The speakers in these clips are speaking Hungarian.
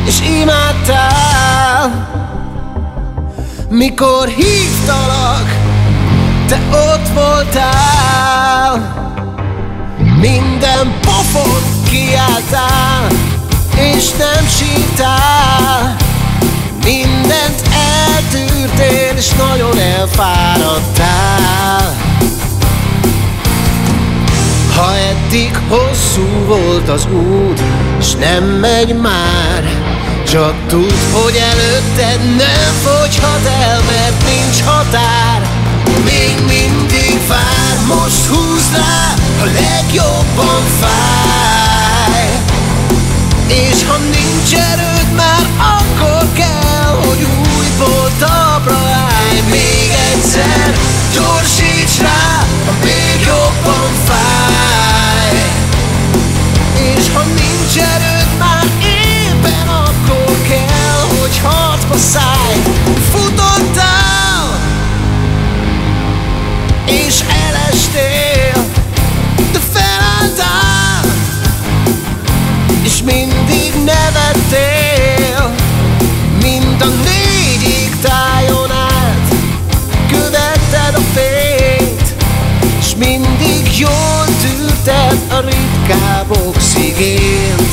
és imádtál. Mikor hívtalak, te ott voltál. Minden pofon kiálltál, és nem sírtál. Mindent eltűrtél, és nagyon elfáradtál. Ha eddig hosszú volt az út, és nem megy már, csak tudd, hogy előtted nem fogyhat el, mert nincs határ. Még mindig vár, most húzd rá, a legjobban fáj. És ha nincs erőd már, akkor kell, hogy újból talpra állj. Még egyszer gyorsíts rá, ha még jobban fáj. És ha nincs erőd már, éppen akkor kell, hogy harcba szállj. Futottál, és elestél, de felálltál, és mindig nevettél. Mind a 4 égtájon át követted a fényt, és mindig jól tűrted a ritkább oxigént.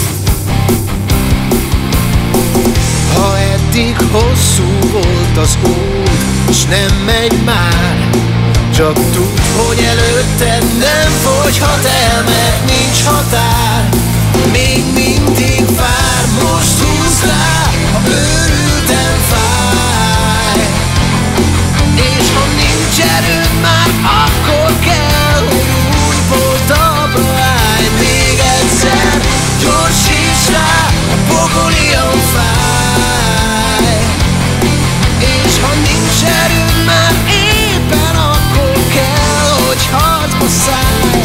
Ha eddig hosszú volt az út, és nem megy már, csak tudd, hogy előtted nem fogyhat el, mert nincs határ. Még mindig vár, most húzd rá, ha őrülten fáj. És ha nincs erőd már, akkor kell, hogy újból talpra állj. Még egyszer gyorsíts rá, a pokolian fáj. És ha nincs erőd már, éppen akkor kell, hogy harcba szállj.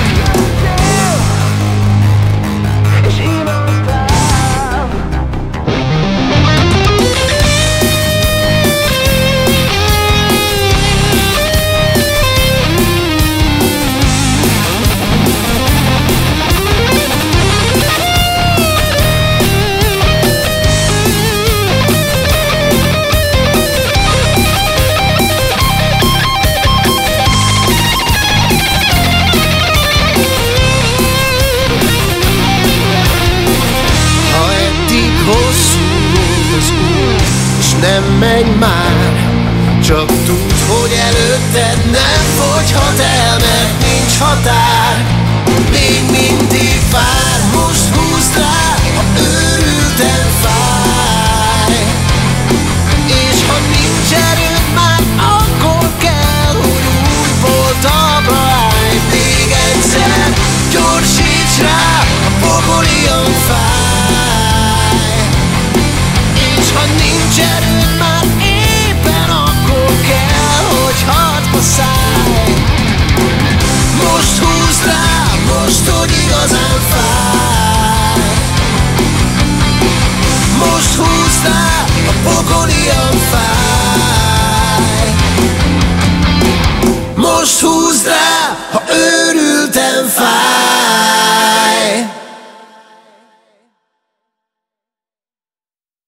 Nem megy már, csak tudd, hogy előtted nem fogyhat el, mert nincs határ. Még mindig vár, most húzd rá, ha őrülten fáj. És ha nincs erőd már, akkor kell, hogy újból talpra állj. Még egyszer gyorsíts rá, a pokolian fáj. És ha nincs erőd már, éppen akkor kell, hogy harcba szállj. Most húzd rá, most, hogy igazán fáj. Most húzd rá, a pokolian fáj. Most húzd rá, ha őrülten fáj.